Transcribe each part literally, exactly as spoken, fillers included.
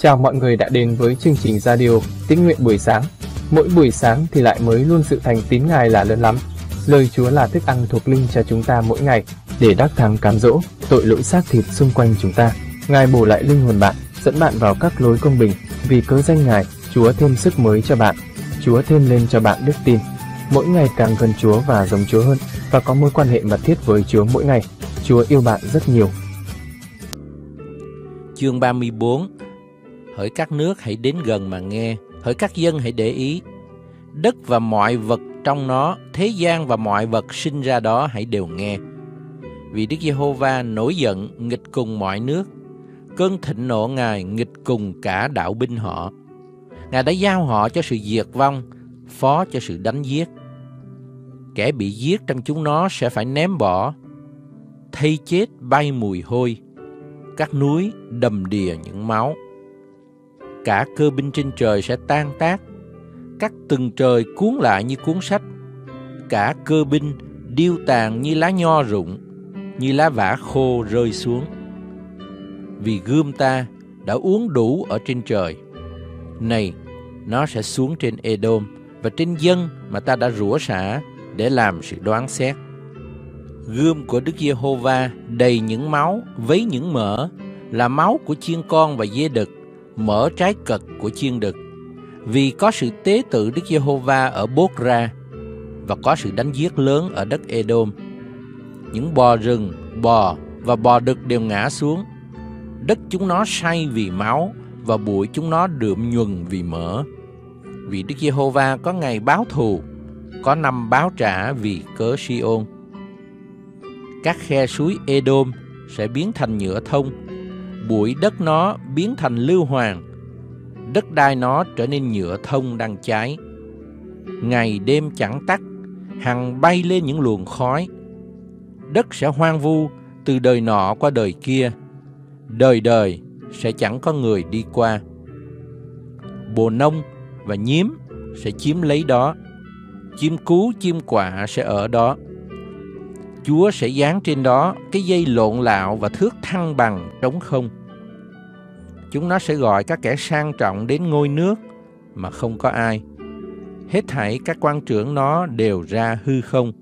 Chào mọi người đã đến với chương trình radio Tín nguyện buổi sáng. Mỗi buổi sáng thì lại mới luôn sự thành tín Ngài là lớn lắm. Lời Chúa là thức ăn thuộc linh cho chúng ta mỗi ngày, để đắc thắng cám dỗ tội lỗi xác thịt xung quanh chúng ta. Ngài bổ lại linh hồn bạn, dẫn bạn vào các lối công bình. Vì cớ danh Ngài, Chúa thêm sức mới cho bạn. Chúa thêm lên cho bạn đức tin. Mỗi ngày càng gần Chúa và giống Chúa hơn, và có mối quan hệ mật thiết với Chúa mỗi ngày. Chúa yêu bạn rất nhiều. Chương ba mươi bốn. Hỡi các nước hãy đến gần mà nghe, hỡi các dân hãy để ý. Đất và mọi vật trong nó, thế gian và mọi vật sinh ra đó hãy đều nghe. Vì Đức Giê-hô-va nổi giận nghịch cùng mọi nước, cơn thịnh nộ Ngài nghịch cùng cả đạo binh họ. Ngài đã giao họ cho sự diệt vong, phó cho sự đánh giết. Kẻ bị giết trong chúng nó sẽ phải ném bỏ, thây chết bay mùi hôi, các núi đầm đìa những máu. Cả cơ binh trên trời sẽ tan tác, các tầng trời cuốn lại như cuốn sách. Cả cơ binh điêu tàn như lá nho rụng, như lá vả khô rơi xuống. Vì gươm ta đã uống đủ ở trên trời, này nó sẽ xuống trên Edom và trên dân mà ta đã rủa xả để làm sự đoán xét. Gươm của Đức Giê-hô-va đầy những máu, vấy những mỡ, là máu của chiên con và dê đực, mỡ trái cật của chiên đực. Vì có sự tế tự Đức Giê-hô-va ở Bốt-ra, và có sự đánh giết lớn ở đất Edom. Những bò rừng, bò và bò đực đều ngã xuống. Đất chúng nó say vì máu, và bụi chúng nó đượm nhuần vì mỡ. Vì Đức Giê-hô-va có ngày báo thù, có năm báo trả vì cớ Si-ôn. Các khe suối Edom sẽ biến thành nhựa thông, bụi đất nó biến thành lưu hoàng, đất đai nó trở nên nhựa thông đang cháy. Ngày đêm chẳng tắt, hằng bay lên những luồng khói. Đất sẽ hoang vu từ đời nọ qua đời kia, đời đời sẽ chẳng có người đi qua. Bồ nông và nhím sẽ chiếm lấy đó, chim cú chim quạ sẽ ở đó. Chúa sẽ dán trên đó cái dây lộn lạo và thước thăng bằng trống không. Chúng nó sẽ gọi các kẻ sang trọng đến ngôi nước mà không có ai. Hết thảy các quan trưởng nó đều ra hư không.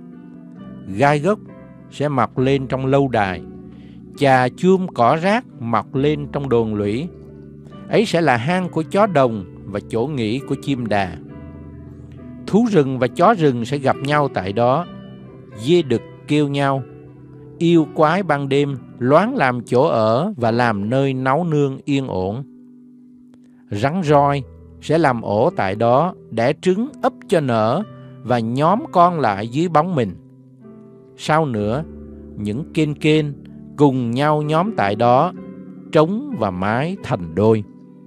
Gai gốc sẽ mọc lên trong lâu đài, chà chuông cỏ rác mọc lên trong đồn lũy. Ấy sẽ là hang của chó đồng và chỗ nghỉ của chim đà. Thú rừng và chó rừng sẽ gặp nhau tại đó. Dê đực kêu nhau, yêu quái ban đêm loáng làm chỗ ở và làm nơi náu nương yên ổn. Rắn roi sẽ làm ổ tại đó, đẻ trứng ấp cho nở và nhóm con lại dưới bóng mình. Sau nữa, những kên kên cùng nhau nhóm tại đó, trống và mái thành đôi.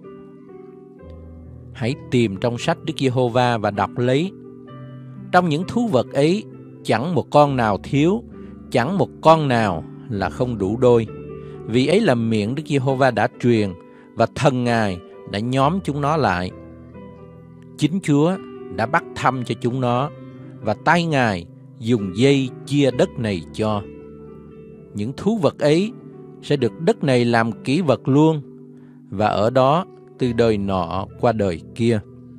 Hãy tìm trong sách Đức Giê-hô-va và đọc lấy. Trong những thú vật ấy, chẳng một con nào thiếu, chẳng một con nào là không đủ đôi. Vì ấy là miệng Đức Giê-hô-va đã truyền, và thần Ngài đã nhóm chúng nó lại. Chính Chúa đã bắt thăm cho chúng nó, và tay Ngài dùng dây chia đất này cho. Những thú vật ấy sẽ được đất này làm kỷ vật luôn, và ở đó từ đời nọ qua đời kia.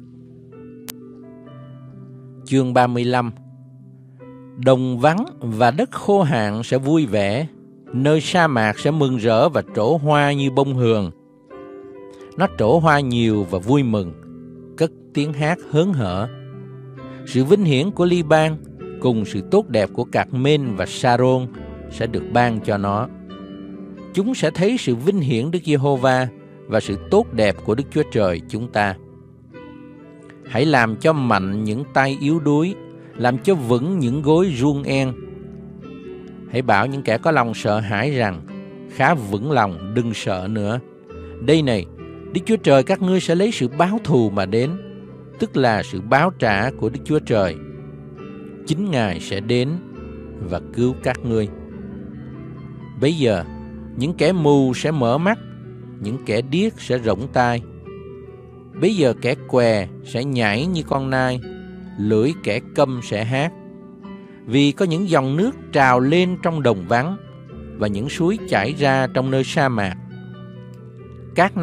Chương ba mươi lăm. Đồng vắng và đất khô hạn sẽ vui vẻ, nơi sa mạc sẽ mừng rỡ và trổ hoa như bông hường. Nó trổ hoa nhiều và vui mừng, cất tiếng hát hớn hở. Sự vinh hiển của Li-ban cùng sự tốt đẹp của Cạc-mên và Sa-rôn sẽ được ban cho nó. Chúng sẽ thấy sự vinh hiển Đức Giê-hô-va và sự tốt đẹp của Đức Chúa Trời chúng ta. Hãy làm cho mạnh những tay yếu đuối, làm cho vững những gối run en. Hãy bảo những kẻ có lòng sợ hãi rằng, khá vững lòng, đừng sợ nữa. Đây này, Đức Chúa Trời các ngươi sẽ lấy sự báo thù mà đến, tức là sự báo trả của Đức Chúa Trời. Chính Ngài sẽ đến và cứu các ngươi. Bây giờ, những kẻ mù sẽ mở mắt, những kẻ điếc sẽ rỗng tai. Bây giờ kẻ què sẽ nhảy như con nai, lưỡi kẻ câm sẽ hát. Vì có những dòng nước trào lên trong đồng vắng, và những suối chảy ra trong nơi sa mạc. Cát nóng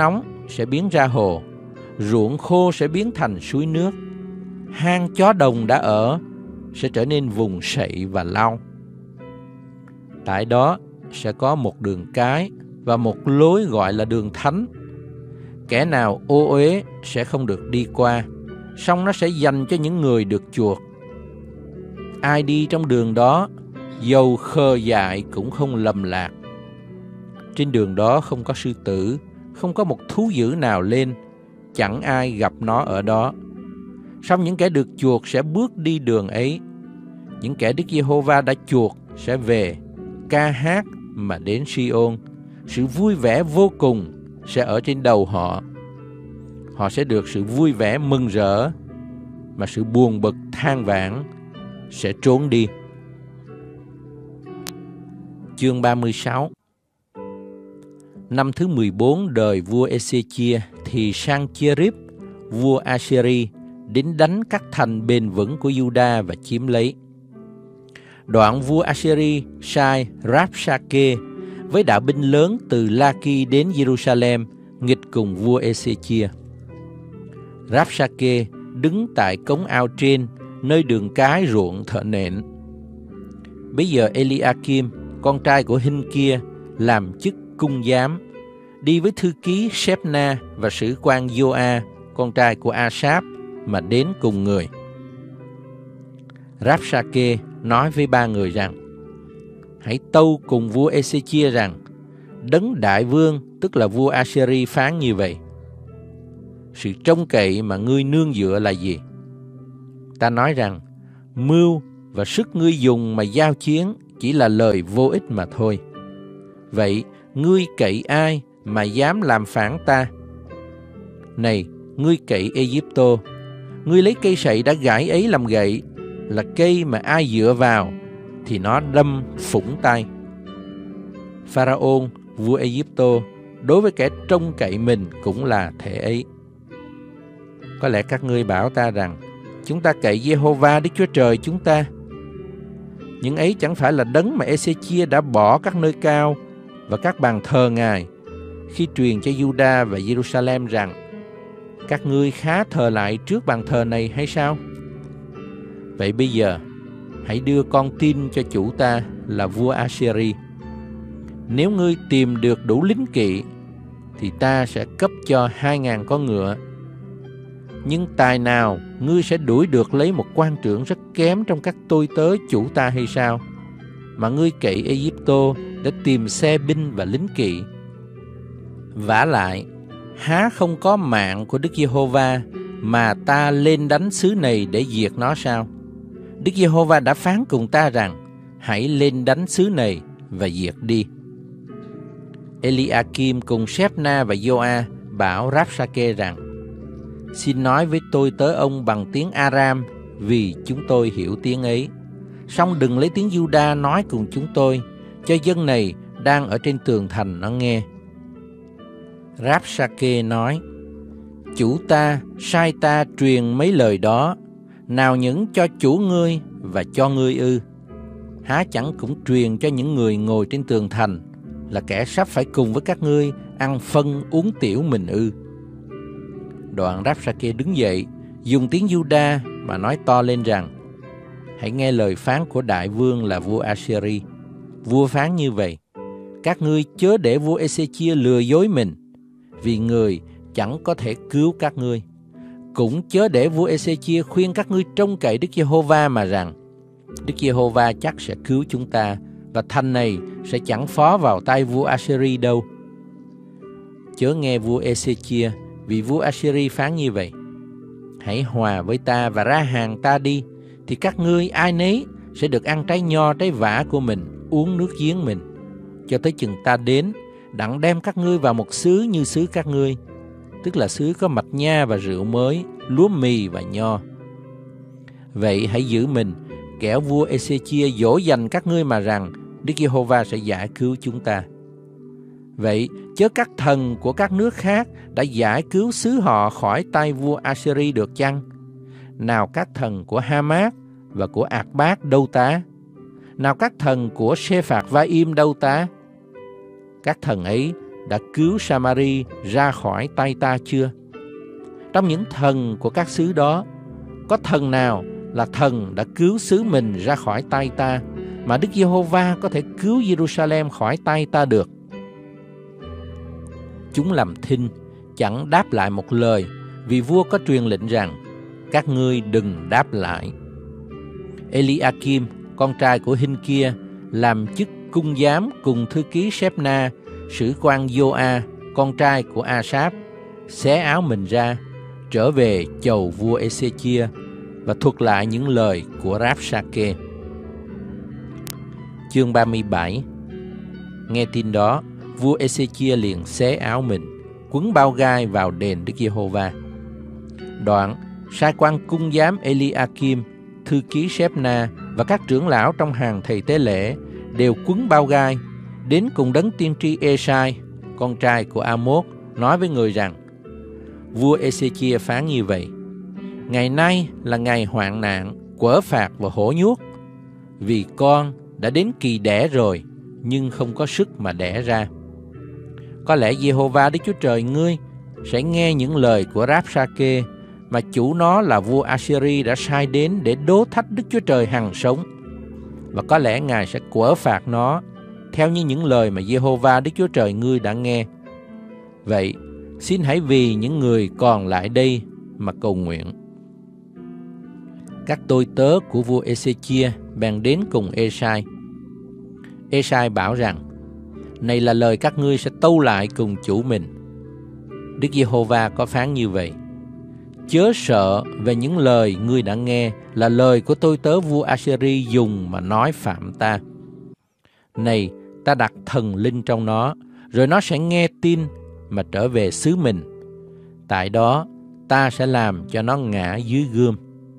sẽ biến ra hồ, ruộng khô sẽ biến thành suối nước, hang chó đồng đã ở sẽ trở nên vùng sậy và lau. Tại đó sẽ có một đường cái và một lối gọi là đường thánh. Kẻ nào ô uế sẽ không được đi qua, song nó sẽ dành cho những người được chuộc. Ai đi trong đường đó, dầu khờ dại cũng không lầm lạc. Trên đường đó không có sư tử, không có một thú dữ nào lên, chẳng ai gặp nó ở đó. Song những kẻ được chuộc sẽ bước đi đường ấy. Những kẻ Đức Giê-hô-va đã chuộc sẽ về, ca hát mà đến Si-ôn. Sự vui vẻ vô cùng sẽ ở trên đầu họ. Họ sẽ được sự vui vẻ mừng rỡ, mà sự buồn bực than vãn sẽ trốn đi. Chương ba mươi sáu. Năm thứ mười bốn đời vua Ê-xê-chia thì Sang-chia-ríp, vua A-sê-ri, đến đánh các thành bền vững của Giu-đa và chiếm lấy. Đoạn vua A-sê-ri sai Ráp-sa-kê với đạo binh lớn từ La-ki đến Giê-ru-sa-lem nghịch cùng vua Ê-xê-chia. Ráp-sa-kê đứng tại cống ao trên, nơi đường cái ruộng thợ nện. Bây giờ Eli-a-kim, con trai của Hinh-kia, làm chức cung giám, đi với thư ký Sép-na và sử quan Gio-a, con trai của A-sáp, mà đến cùng người. Ráp-sa-kê nói với ba người rằng: hãy tâu cùng vua Ê-xê-chia rằng, đấng đại vương, tức là vua A-sê-ri phán như vậy: sự trông cậy mà ngươi nương dựa là gì? Ta nói rằng, mưu và sức ngươi dùng mà giao chiến chỉ là lời vô ích mà thôi. Vậy, ngươi cậy ai mà dám làm phản ta? Này, ngươi cậy Ê-díp-tô, ngươi lấy cây sậy đã gãi ấy làm gậy, là cây mà ai dựa vào thì nó đâm phủng tay. Pharaon, vua Ê-díp-tô, đối với kẻ trông cậy mình cũng là thể ấy. Có lẽ các ngươi bảo ta rằng, chúng ta cậy Giê-hô-va Đức Chúa Trời chúng ta. Nhưng ấy chẳng phải là đấng mà Ê-xê-chia đã bỏ các nơi cao và các bàn thờ Ngài, khi truyền cho Giu-đa và Giê-ru-sa-lem rằng, các ngươi khá thờ lại trước bàn thờ này hay sao? Vậy bây giờ, hãy đưa con tin cho chủ ta là vua A-sê-ri. Nếu ngươi tìm được đủ lính kỵ, thì ta sẽ cấp cho hai ngàn con ngựa. Nhưng tài nào ngươi sẽ đuổi được lấy một quan trưởng rất kém trong các tôi tớ chủ ta hay sao? Mà ngươi cậy Ê-díp-tô để tìm xe binh và lính kỵ. Vả lại, há không có mạng của Đức Giê-hô-va mà ta lên đánh xứ này để diệt nó sao? Đức Giê-hô-va đã phán cùng ta rằng, hãy lên đánh xứ này và diệt đi. Eli-a-kim cùng Sép-na và Gio-a bảo Ráp-sa-kê rằng, xin nói với tôi tớ ông bằng tiếng Aram, vì chúng tôi hiểu tiếng ấy. Song đừng lấy tiếng Giu-đa nói cùng chúng tôi, cho dân này đang ở trên tường thành nó nghe. Ráp-sa-kê nói, chủ ta sai ta truyền mấy lời đó, nào những cho chủ ngươi và cho ngươi ư? Há chẳng cũng truyền cho những người ngồi trên tường thành, là kẻ sắp phải cùng với các ngươi ăn phân uống tiểu mình ư? Đoạn Ráp-sa-kê đứng dậy, dùng tiếng Giu-đa mà nói to lên rằng, hãy nghe lời phán của đại vương là vua A-sê-ri. Vua phán như vậy, các ngươi chớ để vua Ê-xê-chia lừa dối mình, vì người chẳng có thể cứu các ngươi. Cũng chớ để vua Ê-xê-chia khuyên các ngươi trông cậy Đức Giê-hô-va mà rằng, Đức Giê-hô-va chắc sẽ cứu chúng ta, và thành này sẽ chẳng phó vào tay vua A-sê-ri đâu. Chớ nghe vua Ê-xê-chia, vì vua A-sê-ri phán như vậy, hãy hòa với ta và ra hàng ta đi, thì các ngươi ai nấy sẽ được ăn trái nho trái vả của mình, uống nước giếng mình, cho tới chừng ta đến, đặng đem các ngươi vào một xứ như xứ các ngươi, tức là xứ có mạch nha và rượu mới, lúa mì và nho. Vậy hãy giữ mình, kẻo vua Ê-xê-chia dỗ dành các ngươi mà rằng, Đức Giê-hô-va sẽ giải cứu chúng ta. Vậy chớ các thần của các nước khác đã giải cứu xứ họ khỏi tay vua A-sê-ri được chăng? Nào các thần của Ha-mát và của Ạc-bát đâu tá? Nào các thần của Sê-phạt-va-im đâu tá? Các thần ấy đã cứu Samari ra khỏi tay ta chưa? Trong những thần của các xứ đó, có thần nào là thần đã cứu xứ mình ra khỏi tay ta, mà Đức Giê-hô-va có thể cứu Giê-ru-sa-lem khỏi tay ta được? Chúng làm thinh, chẳng đáp lại một lời, vì vua có truyền lệnh rằng, các ngươi đừng đáp lại. Eliakim, con trai của Hinh-kia, làm chức cung giám cùng thư ký Sếp-na, sử quan Gio-a, con trai của A-sáp, xé áo mình ra, trở về chầu vua Ê-xê-chia và thuật lại những lời của Ráp-sa-kê. Chương ba mươi bảy. Nghe tin đó, vua Ê-xê-chia liền xé áo mình, quấn bao gai vào đền Đức Giê-hô-va. Đoạn, sai quan cung giám Eliakim, thư ký Sếp-na và các trưởng lão trong hàng thầy tế lễ đều quấn bao gai, đến cùng đấng tiên tri Ê-sai, con trai của A-mốt, nói với người rằng, vua Ê-xê-chia phán như vậy: ngày nay là ngày hoạn nạn, quở phạt và hổ nhuốc, vì con đã đến kỳ đẻ rồi, nhưng không có sức mà đẻ ra. Có lẽ Giê-hô-va Đức Chúa Trời ngươi sẽ nghe những lời của Ráp-sa-kê mà chủ nó là vua Assyri đã sai đến để đố thách Đức Chúa Trời hằng sống, và có lẽ Ngài sẽ quở phạt nó theo như những lời mà Giê-hô-va Đức Chúa Trời ngươi đã nghe. Vậy, xin hãy vì những người còn lại đây mà cầu nguyện. Các tôi tớ của vua Ê-xê-chia bèn đến cùng Ê-sai. Ê-sai bảo rằng, này là lời các ngươi sẽ tâu lại cùng chủ mình. Đức Giê-hô-va có phán như vậy: chớ sợ về những lời ngươi đã nghe, là lời của tôi tớ vua Assyri dùng mà nói phạm ta. Này, ta đặt thần linh trong nó, rồi nó sẽ nghe tin mà trở về xứ mình. Tại đó, ta sẽ làm cho nó ngã dưới gươm.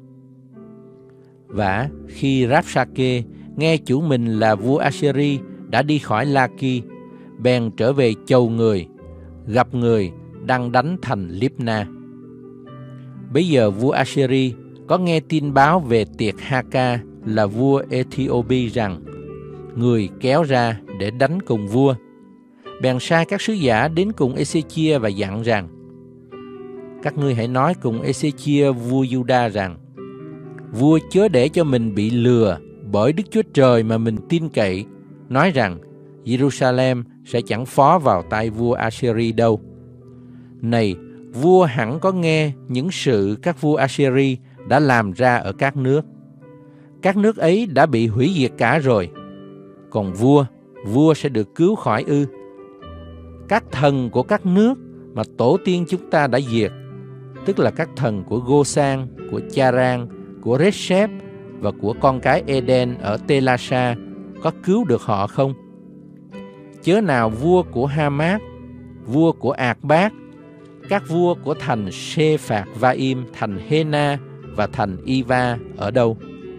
Vả, khi Ráp-sa-kê nghe chủ mình là vua Assyri đã đi khỏi La-ki, bèn trở về chầu người, gặp người đang đánh thành Líp-na. Bấy giờ vua Assyri có nghe tin báo về tiệc Ha-ca là vua Ê-thi-ô-pi rằng người kéo ra để đánh cùng vua. Bèn sai các sứ giả đến cùng Ê-xê-chia và dặn rằng, các ngươi hãy nói cùng Ê-xê-chia vua Giu-đa rằng, vua chớ để cho mình bị lừa bởi Đức Chúa Trời mà mình tin cậy, nói rằng Giê-ru-sa-lem sẽ chẳng phó vào tay vua Assyri đâu. Này, vua hẳn có nghe những sự các vua Assyri đã làm ra ở các nước. Các nước ấy đã bị hủy diệt cả rồi. Còn vua, vua sẽ được cứu khỏi ư? Các thần của các nước mà tổ tiên chúng ta đã diệt, tức là các thần của Gô-san, của Cha-ran, của Rết-sép và của con cái Eden ở Tê-la-sa, có cứu được họ không? Chớ nào vua của Ha-mát, vua của Ạc-bát, các vua của thành Sê-phạt-va-im, thành Hê-na và thành Y-va ở đâu?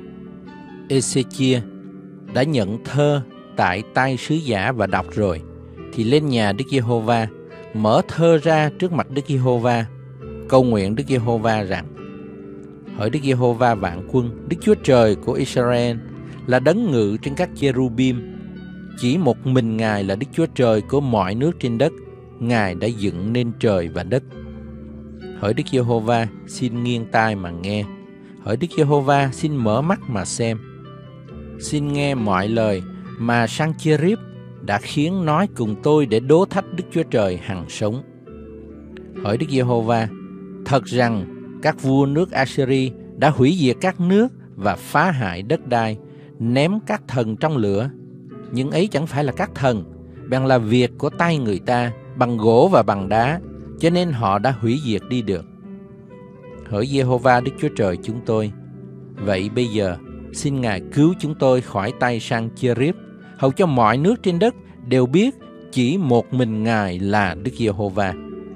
Ê-xê-chia đã nhận thơ tại tay sứ giả và đọc rồi, thì lên nhà Đức Giê-hô-va, mở thơ ra trước mặt Đức Giê-hô-va, cầu nguyện Đức Giê-hô-va rằng, hỡi Đức Giê-hô-va vạn quân, Đức Chúa Trời của Israel là đấng ngự trên các cherubim, chỉ một mình Ngài là Đức Chúa Trời của mọi nước trên đất, Ngài đã dựng nên trời và đất. Hỡi Đức Giê-hô-va, xin nghiêng tai mà nghe. Hỡi Đức Giê-hô-va, xin mở mắt mà xem. Xin nghe mọi lời mà Sang-chê-ríp đã khiến nói cùng tôi để đố thách Đức Chúa Trời hằng sống. Hỡi Đức Giê-hô-va, thật rằng các vua nước Assyri đã hủy diệt các nước và phá hại đất đai, ném các thần trong lửa. Nhưng ấy chẳng phải là các thần, bèn là việc của tay người ta, bằng gỗ và bằng đá, cho nên họ đã hủy diệt đi được. Hỡi Giê-hô-va Đức Chúa Trời chúng tôi, vậy bây giờ xin Ngài cứu chúng tôi khỏi tay Sang-chê-ríp, hầu cho mọi nước trên đất đều biết chỉ một mình Ngài là Đức Giê-hô-va.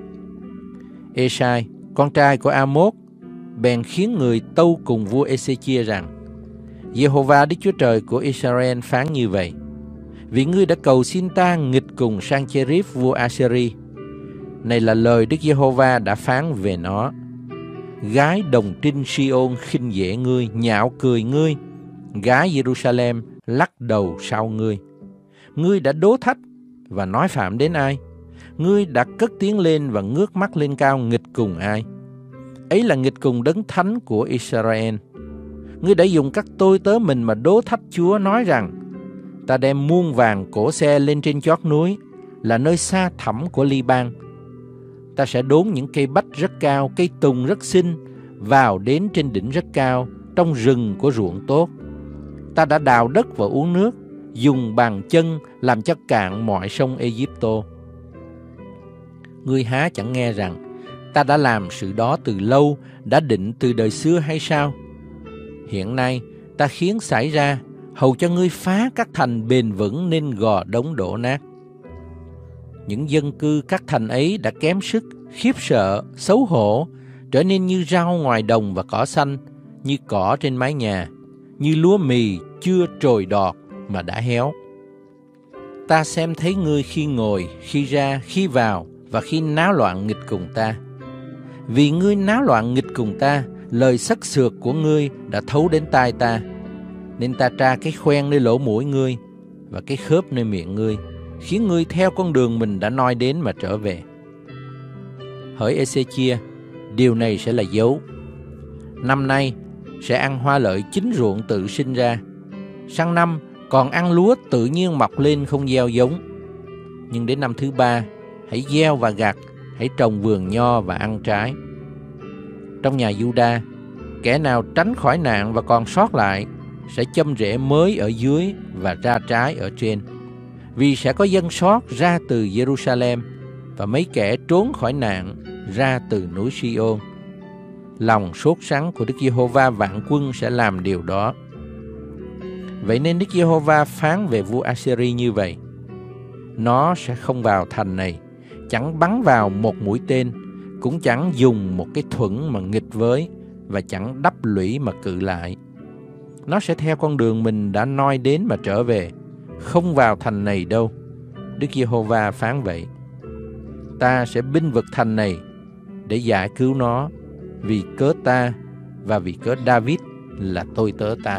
Ê-sai, con trai của A-mốt, bèn khiến người tâu cùng vua Ê-xê-chia rằng, Giê-hô-va Đức Chúa Trời của Israel phán như vậy: vì ngươi đã cầu xin ta nghịch cùng Sang-chê-ríp vua Assyri, này là lời Đức Giê-hô-va đã phán về nó. Gái đồng trinh Si-ôn khinh dễ ngươi, nhạo cười ngươi, gái Giê-ru-sa-lem lắc đầu sau ngươi. Ngươi đã đố thách và nói phạm đến ai? ngươi đã cất tiếng lên và ngước mắt lên cao nghịch cùng ai? Ấy là nghịch cùng đấng thánh của Israel. Ngươi đã dùng các tôi tớ mình mà đố thách Chúa, nói rằng: ta đem muôn vàng cổ xe lên trên chót núi, là nơi xa thẳm của Li-ban. Ta sẽ đốn những cây bách rất cao, cây tùng rất xinh, vào đến trên đỉnh rất cao, trong rừng của ruộng tốt. Ta đã đào đất và uống nước, dùng bàn chân làm cho cạn mọi sông Ê-díp-tô. Ngươi há chẳng nghe rằng ta đã làm sự đó từ lâu, đã định từ đời xưa hay sao? Hiện nay ta khiến xảy ra, hầu cho ngươi phá các thành bền vững nên gò đống đổ nát. Những dân cư các thành ấy đã kém sức, khiếp sợ, xấu hổ, trở nên như rau ngoài đồng và cỏ xanh, như cỏ trên mái nhà, như lúa mì chưa trồi đọt mà đã héo. Ta xem thấy ngươi khi ngồi, khi ra, khi vào và khi náo loạn nghịch cùng ta. Vì ngươi náo loạn nghịch cùng ta, lời sắc sược của ngươi đã thấu đến tai ta, nên ta tra cái khoen nơi lỗ mũi ngươi và cái khớp nơi miệng ngươi, khiến ngươi theo con đường mình đã noi đến mà trở về. Hỡi Ê-xê-chia, điều này sẽ là dấu. Năm nay sẽ ăn hoa lợi chính ruộng tự sinh ra. Sang năm còn ăn lúa tự nhiên mọc lên không gieo giống. Nhưng đến năm thứ ba, hãy gieo và gặt, hãy trồng vườn nho và ăn trái. Trong nhà Giu-đa, kẻ nào tránh khỏi nạn và còn sót lại sẽ châm rễ mới ở dưới và ra trái ở trên. Vì sẽ có dân sót ra từ Giê-ru-sa-lem và mấy kẻ trốn khỏi nạn ra từ núi Si-ôn. Lòng sốt sắng của Đức Giê-hô-va vạn quân sẽ làm điều đó. Vậy nên Đức Giê-hô-va phán về vua A-sê-ri như vậy: nó sẽ không vào thành này, chẳng bắn vào một mũi tên, cũng chẳng dùng một cái thuẫn mà nghịch với, và chẳng đắp lũy mà cự lại. Nó sẽ theo con đường mình đã noi đến mà trở về, không vào thành này đâu. Đức Giê-hô-va phán vậy. Ta sẽ binh vực thành này để giải cứu nó, vì cớ ta và vì cớ David là tôi tớ ta.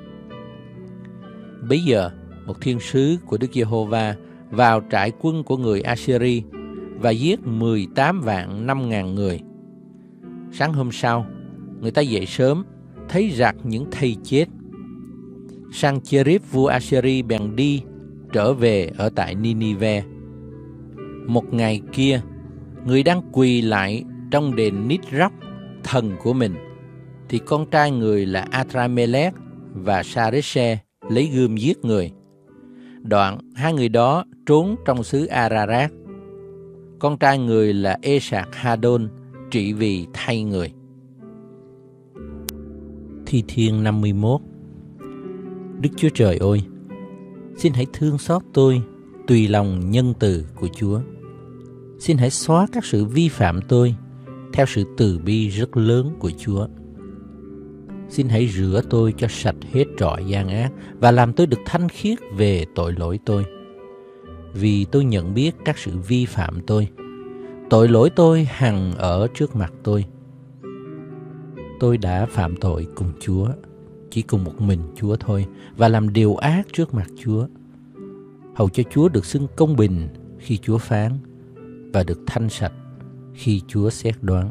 Bấy giờ một thiên sứ của Đức Giê-hô-va vào trại quân của người A-sê-ri và giết mười tám vạn năm ngàn người. Sáng hôm sau, người ta dậy sớm, thấy rạc những thây chết. Sang-chê-rít vua A-sê-ri bèn đi trở về ở tại Ni-ni-ve. Một ngày kia, người đang quỳ lại trong đền Nít-róc, thần của mình, thì con trai người là A-tra-mê-lét và Sa-rết-se lấy gươm giết người. Đoạn hai người đó trốn trong xứ A-ra-rát. Con trai người là Ê-sạc-ha-đôn trị vì thay người. Thi Thiên năm mươi mốt. Đức Chúa Trời ơi, xin hãy thương xót tôi tùy lòng nhân từ của Chúa. Xin hãy xóa các sự vi phạm tôi theo sự từ bi rất lớn của Chúa. Xin hãy rửa tôi cho sạch hết trọi gian ác và làm tôi được thanh khiết về tội lỗi tôi. Vì tôi nhận biết các sự vi phạm tôi, tội lỗi tôi hằng ở trước mặt tôi. Tôi đã phạm tội cùng Chúa, chỉ cùng một mình Chúa thôi, và làm điều ác trước mặt Chúa, hầu cho Chúa được xưng công bình khi Chúa phán, và được thanh sạch khi Chúa xét đoán.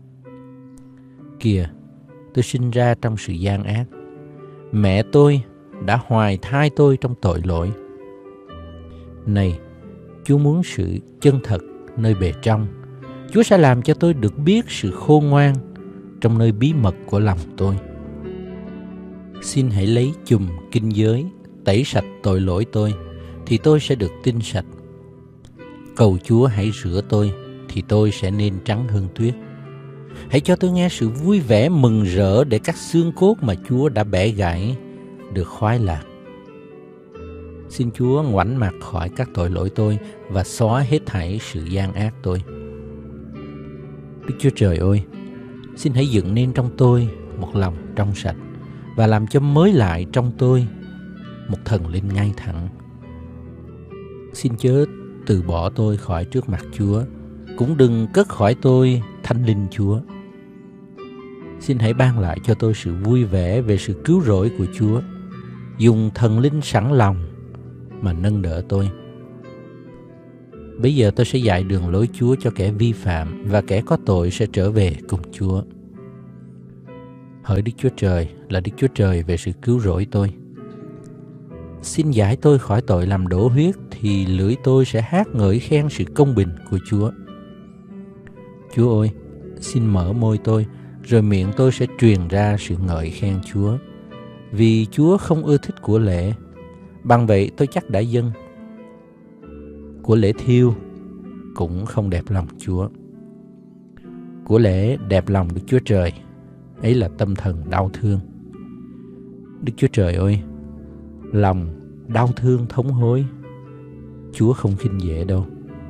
Kìa, tôi sinh ra trong sự gian ác. Mẹ tôi đã hoài thai tôi trong tội lỗi. Này, Chúa muốn sự chân thật nơi bề trong. Chúa sẽ làm cho tôi được biết sự khôn ngoan trong nơi bí mật của lòng tôi. Xin hãy lấy chùm kinh giới tẩy sạch tội lỗi tôi, thì tôi sẽ được tinh sạch. Cầu Chúa hãy rửa tôi, thì tôi sẽ nên trắng hơn tuyết. Hãy cho tôi nghe sự vui vẻ mừng rỡ, để các xương cốt mà Chúa đã bẻ gãy được khoái lạc. Xin Chúa ngoảnh mặt khỏi các tội lỗi tôi và xóa hết thảy sự gian ác tôi. Đức Chúa Trời ơi, xin hãy dựng nên trong tôi một lòng trong sạch, và làm cho mới lại trong tôi một thần linh ngay thẳng. Xin chớ từ bỏ tôi khỏi trước mặt Chúa, cũng đừng cất khỏi tôi thánh linh Chúa. Xin hãy ban lại cho tôi sự vui vẻ về sự cứu rỗi của Chúa, dùng thần linh sẵn lòng mà nâng đỡ tôi. Bây giờ tôi sẽ dạy đường lối Chúa cho kẻ vi phạm, và kẻ có tội sẽ trở về cùng Chúa. Hỡi Đức Chúa Trời là Đức Chúa Trời về sự cứu rỗi tôi. Xin giải tôi khỏi tội làm đổ huyết, thì lưỡi tôi sẽ hát ngợi khen sự công bình của Chúa. Chúa ơi, xin mở môi tôi, rồi miệng tôi sẽ truyền ra sự ngợi khen Chúa. Vì Chúa không ưa thích của lễ, bằng vậy tôi chắc đã dâng. Của lễ thiêu cũng không đẹp lòng Chúa. Của lễ đẹp lòng Đức Chúa Trời, ấy là tâm thần đau thương. Đức Chúa Trời ơi, lòng đau thương thống hối, Chúa không khinh dễ đâu.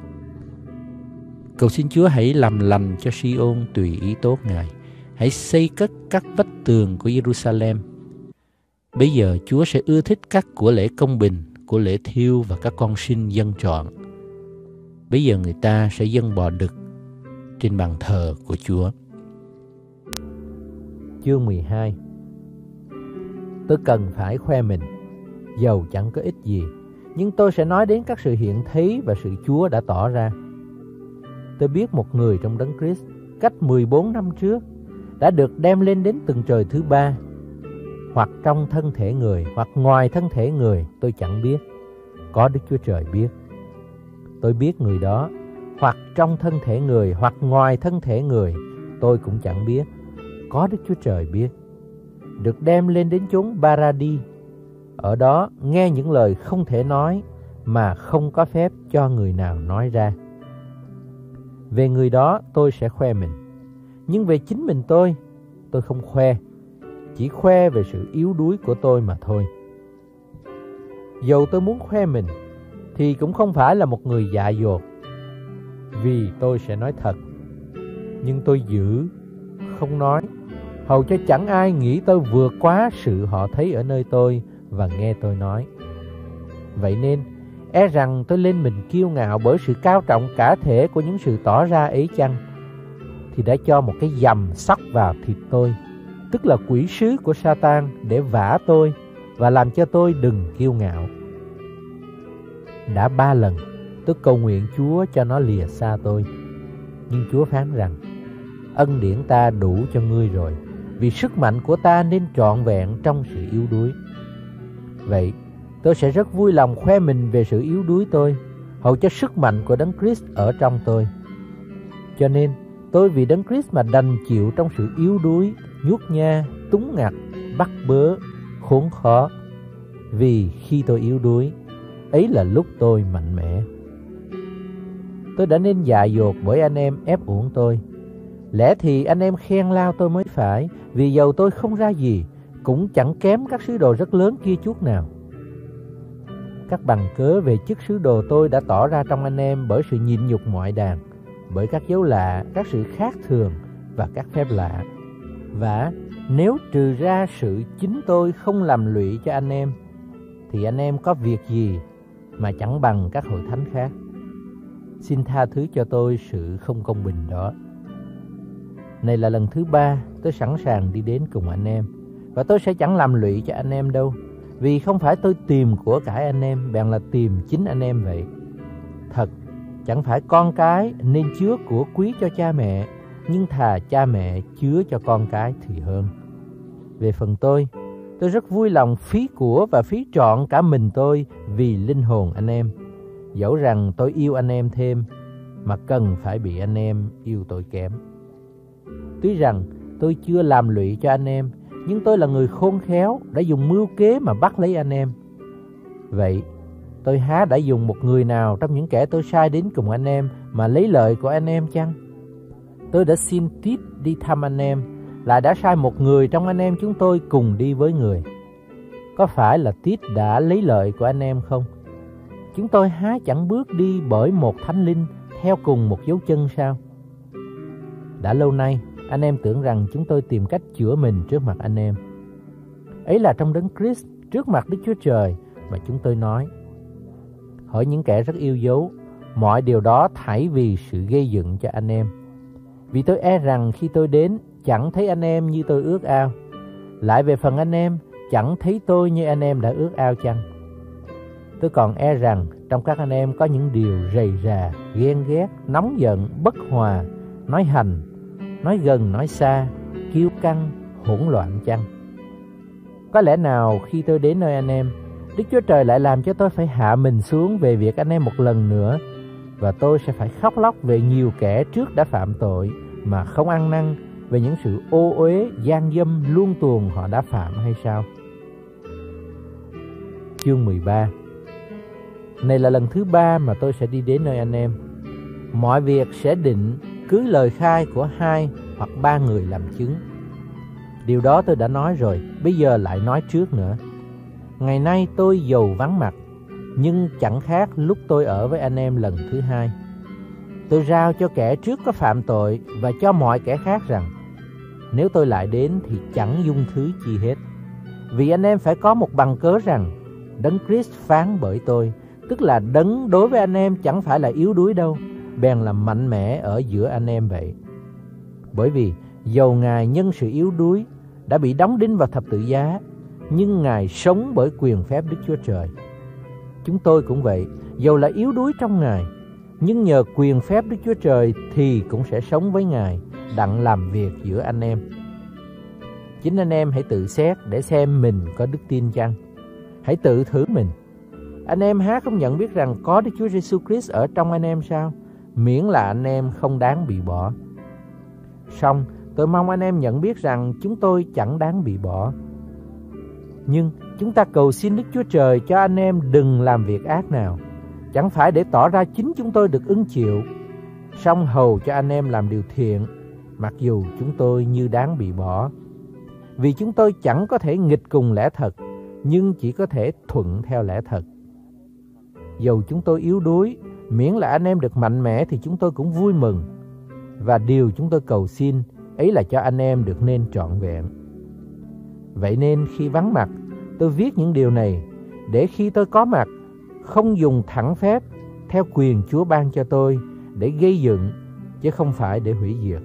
Cầu xin Chúa hãy làm lành cho Si-ôn tùy ý tốt Ngài. Hãy xây cất các vách tường của Jerusalem. Bây giờ Chúa sẽ ưa thích các của lễ công bình, của lễ thiêu và các con sinh dâng trọn. Bây giờ người ta sẽ dâng bò đực trên bàn thờ của Chúa. Chương mười hai. Tôi cần phải khoe mình, dầu chẳng có ích gì, nhưng tôi sẽ nói đến các sự hiện thấy và sự Chúa đã tỏ ra. Tôi biết một người trong Đấng Christ cách mười bốn năm trước đã được đem lên đến tầng trời thứ ba, hoặc trong thân thể người, hoặc ngoài thân thể người, tôi chẳng biết. Có Đức Chúa Trời biết. Tôi biết người đó, hoặc trong thân thể người, hoặc ngoài thân thể người, tôi cũng chẳng biết. Có Đức Chúa Trời biết. Được đem lên đến chốn Ba-ra-đi. Ở đó nghe những lời không thể nói, mà không có phép cho người nào nói ra. Về người đó tôi sẽ khoe mình. Nhưng về chính mình tôi, tôi không khoe, chỉ khoe về sự yếu đuối của tôi mà thôi. Dầu tôi muốn khoe mình, thì cũng không phải là một người dại dột, vì tôi sẽ nói thật. Nhưng tôi giữ, không nói, hầu cho chẳng ai nghĩ tôi vượt quá sự họ thấy ở nơi tôi và nghe tôi nói. Vậy nên, e rằng tôi lên mình kiêu ngạo bởi sự cao trọng cả thể của những sự tỏ ra ấy chăng, thì đã cho một cái dầm sắc vào thịt tôi, tức là quỷ sứ của Sa-tan, để vả tôi và làm cho tôi đừng kiêu ngạo. Đã ba lần tôi cầu nguyện Chúa cho nó lìa xa tôi, nhưng Chúa phán rằng: ân điển ta đủ cho ngươi rồi, vì sức mạnh của ta nên trọn vẹn trong sự yếu đuối. Vậy tôi sẽ rất vui lòng khoe mình về sự yếu đuối tôi, hầu cho sức mạnh của Đấng Christ ở trong tôi. Cho nên tôi vì Đấng Christ mà đành chịu trong sự yếu đuối, nhút nha, túng ngặt, bắt bớ, khốn khó. Vì khi tôi yếu đuối, ấy là lúc tôi mạnh mẽ. Tôi đã nên dại dột bởi anh em ép uổng tôi. Lẽ thì anh em khen lao tôi mới phải, vì dầu tôi không ra gì, cũng chẳng kém các sứ đồ rất lớn kia chút nào. Các bằng cớ về chức sứ đồ tôi đã tỏ ra trong anh em bởi sự nhịn nhục mọi đàn, bởi các dấu lạ, các sự khác thường và các phép lạ. Và nếu trừ ra sự chính tôi không làm lụy cho anh em, thì anh em có việc gì mà chẳng bằng các hội thánh khác. Xin tha thứ cho tôi sự không công bình đó. Này là lần thứ ba tôi sẵn sàng đi đến cùng anh em, và tôi sẽ chẳng làm lụy cho anh em đâu, vì không phải tôi tìm của cải anh em, bèn là tìm chính anh em vậy. Thật, chẳng phải con cái nên chứa của quý cho cha mẹ, nhưng thà cha mẹ chứa cho con cái thì hơn. Về phần tôi, tôi rất vui lòng phí của và phí trọn cả mình tôi vì linh hồn anh em, dẫu rằng tôi yêu anh em thêm, mà cần phải bị anh em yêu tôi kém. Tuy rằng tôi chưa làm lụy cho anh em, nhưng tôi là người khôn khéo, đã dùng mưu kế mà bắt lấy anh em. Vậy, tôi há đã dùng một người nào trong những kẻ tôi sai đến cùng anh em mà lấy lợi của anh em chăng? Tôi đã xin Tít đi thăm anh em, lại đã sai một người trong anh em chúng tôi cùng đi với người. Có phải là Tít đã lấy lợi của anh em không? Chúng tôi há chẳng bước đi bởi một thánh linh theo cùng một dấu chân sao? Đã lâu nay, anh em tưởng rằng chúng tôi tìm cách chữa mình trước mặt anh em. Ấy là trong Đấng Christ, trước mặt Đức Chúa Trời mà chúng tôi nói. Hỡi những kẻ rất yêu dấu, mọi điều đó thảy vì sự gây dựng cho anh em. Vì tôi e rằng khi tôi đến, chẳng thấy anh em như tôi ước ao. Lại về phần anh em, chẳng thấy tôi như anh em đã ước ao chăng? Tôi còn e rằng trong các anh em có những điều rầy rà, ghen ghét, nóng giận, bất hòa, nói hành, nói gần, nói xa, kiêu căng, hỗn loạn chăng? Có lẽ nào khi tôi đến nơi anh em, Đức Chúa Trời lại làm cho tôi phải hạ mình xuống về việc anh em một lần nữa, và tôi sẽ phải khóc lóc về nhiều kẻ trước đã phạm tội mà không ăn năn, về những sự ô uế, gian dâm, luông tuồng họ đã phạm hay sao? Chương mười ba. Này là lần thứ ba mà tôi sẽ đi đến nơi anh em. Mọi việc sẽ định cứ lời khai của hai hoặc ba người làm chứng. Điều đó tôi đã nói rồi, bây giờ lại nói trước nữa. Ngày nay tôi dầu vắng mặt, nhưng chẳng khác lúc tôi ở với anh em lần thứ hai. Tôi rao cho kẻ trước có phạm tội và cho mọi kẻ khác rằng, nếu tôi lại đến thì chẳng dung thứ chi hết. Vì anh em phải có một bằng cớ rằng Đấng Christ phán bởi tôi, tức là Đấng đối với anh em chẳng phải là yếu đuối đâu, bèn là mạnh mẽ ở giữa anh em vậy. Bởi vì dầu Ngài nhân sự yếu đuối đã bị đóng đinh vào thập tự giá, nhưng Ngài sống bởi quyền phép Đức Chúa Trời. Chúng tôi cũng vậy, dầu là yếu đuối trong Ngài, nhưng nhờ quyền phép Đức Chúa Trời thì cũng sẽ sống với Ngài, đặng làm việc giữa anh em. Chính anh em hãy tự xét để xem mình có đức tin chăng. Hãy tự thử mình. Anh em há không nhận biết rằng có Đức Chúa Giêsu Christ ở trong anh em sao? Miễn là anh em không đáng bị bỏ. Song tôi mong anh em nhận biết rằng chúng tôi chẳng đáng bị bỏ. Nhưng chúng ta cầu xin Đức Chúa Trời cho anh em đừng làm việc ác nào, chẳng phải để tỏ ra chính chúng tôi được ứng chịu, song hầu cho anh em làm điều thiện, mặc dù chúng tôi như đáng bị bỏ. Vì chúng tôi chẳng có thể nghịch cùng lẽ thật, nhưng chỉ có thể thuận theo lẽ thật. Dầu chúng tôi yếu đuối, miễn là anh em được mạnh mẽ thì chúng tôi cũng vui mừng. Và điều chúng tôi cầu xin ấy là cho anh em được nên trọn vẹn. Vậy nên khi vắng mặt, tôi viết những điều này, để khi tôi có mặt, không dùng thẳng phép theo quyền Chúa ban cho tôi để gây dựng, chứ không phải để hủy diệt.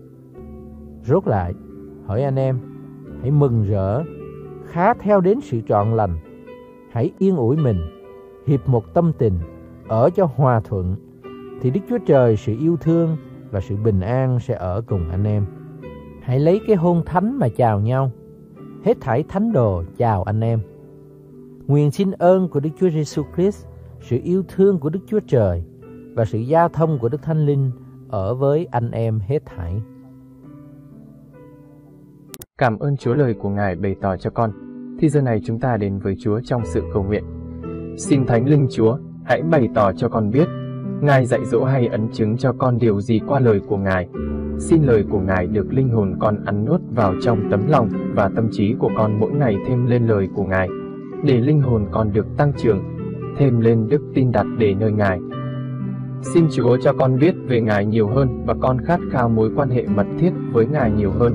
Rốt lại, hỏi anh em, hãy mừng rỡ, khá theo đến sự trọn lành, hãy yên ủi mình, hiệp một tâm tình, ở cho hòa thuận, thì Đức Chúa Trời, sự yêu thương và sự bình an sẽ ở cùng anh em. Hãy lấy cái hôn thánh mà chào nhau. Hết thảy thánh đồ chào anh em. Nguyện xin ơn của Đức Chúa Giêsu Christ, sự yêu thương của Đức Chúa Trời và sự giao thông của Đức Thánh Linh ở với anh em hết thảy. Cảm ơn Chúa lời của Ngài bày tỏ cho con. Thì giờ này chúng ta đến với Chúa trong sự cầu nguyện. Xin Thánh Linh Chúa, hãy bày tỏ cho con biết, Ngài dạy dỗ hay ấn chứng cho con điều gì qua lời của Ngài. Xin lời của Ngài được linh hồn con ăn nuốt vào trong tấm lòng và tâm trí của con mỗi ngày thêm lên lời của Ngài, để linh hồn con được tăng trưởng, thêm lên đức tin đặt để nơi Ngài. Xin Chúa cho con biết về Ngài nhiều hơn và con khát khao mối quan hệ mật thiết với Ngài nhiều hơn.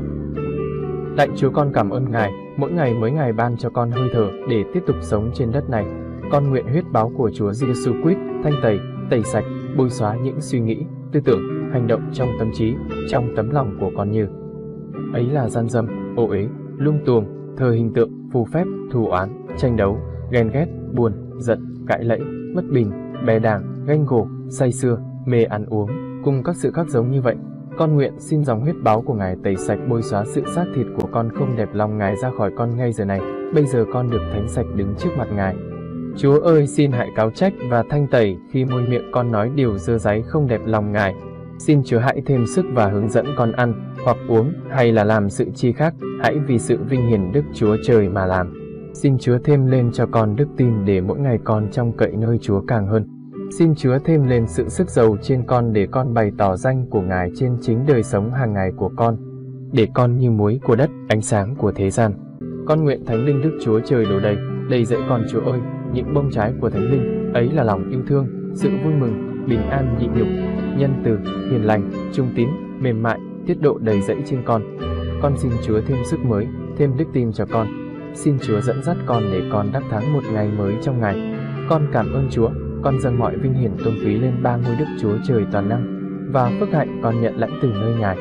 Lạy Chúa, con cảm ơn Ngài, mỗi ngày mới Ngài ban cho con hơi thở để tiếp tục sống trên đất này. Con nguyện huyết báo của Chúa Giêsu Christ thanh tẩy, tẩy sạch, bôi xóa những suy nghĩ, tư tưởng, hành động trong tâm trí, trong tấm lòng của con như ấy là gian dâm, ô uế, lung tuồng, thờ hình tượng, phù phép, thù oán, tranh đấu, ghen ghét, buồn, giận, cãi lẫy, bất bình, bè đảng, ganh gổ, say sưa, mê ăn uống, cùng các sự khác giống như vậy. Con nguyện xin dòng huyết báo của Ngài tẩy sạch, bôi xóa sự xác thịt của con không đẹp lòng Ngài ra khỏi con ngay giờ này. Bây giờ con được thánh sạch đứng trước mặt Ngài. Chúa ơi, xin hãy cáo trách và thanh tẩy khi môi miệng con nói điều dơ dáy không đẹp lòng Ngài. Xin Chúa hãy thêm sức và hướng dẫn con ăn, hoặc uống, hay là làm sự chi khác, hãy vì sự vinh hiển Đức Chúa Trời mà làm. Xin Chúa thêm lên cho con đức tin để mỗi ngày con trông cậy nơi Chúa càng hơn. Xin Chúa thêm lên sự sức giàu trên con để con bày tỏ danh của Ngài trên chính đời sống hàng ngày của con, để con như muối của đất, ánh sáng của thế gian. Con nguyện Thánh Linh Đức Chúa Trời đổ đầy, đầy dẫy con Chúa ơi, những bông trái của Thánh Linh, ấy là lòng yêu thương, sự vui mừng, bình an nhịn nhục, nhân từ, hiền lành, trung tín, mềm mại, tiết độ đầy dẫy trên con. Con xin Chúa thêm sức mới, thêm đức tin cho con. Xin Chúa dẫn dắt con để con đắc thắng một ngày mới trong Ngài. Con cảm ơn Chúa, con dâng mọi vinh hiển tôn quý lên ba ngôi Đức Chúa Trời toàn năng, và phước hạnh con nhận lãnh từ nơi Ngài.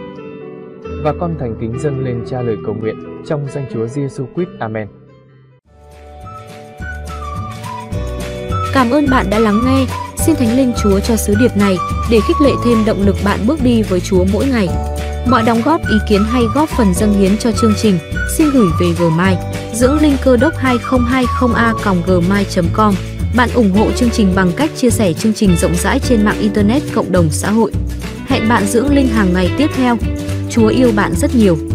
Và con thành kính dâng lên Cha lời cầu nguyện trong danh Chúa Giêsu Christ. Amen. Cảm ơn bạn đã lắng nghe. Xin Thánh Linh Chúa cho sứ điệp này để khích lệ thêm động lực bạn bước đi với Chúa mỗi ngày. Mọi đóng góp, ý kiến hay góp phần dâng hiến cho chương trình xin gửi về Gmail dưỡng linh cơ đốc hai không hai không a còng gmail chấm com. Bạn ủng hộ chương trình bằng cách chia sẻ chương trình rộng rãi trên mạng Internet, cộng đồng xã hội. Hẹn bạn dưỡng linh hàng ngày tiếp theo. Chúa yêu bạn rất nhiều.